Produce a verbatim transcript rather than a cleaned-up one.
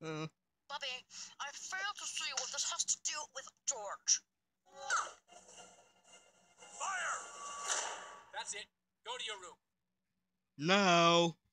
Uh. Bubby, I fail to see what this has to do with George. Fire! That's it. Go to your room. No.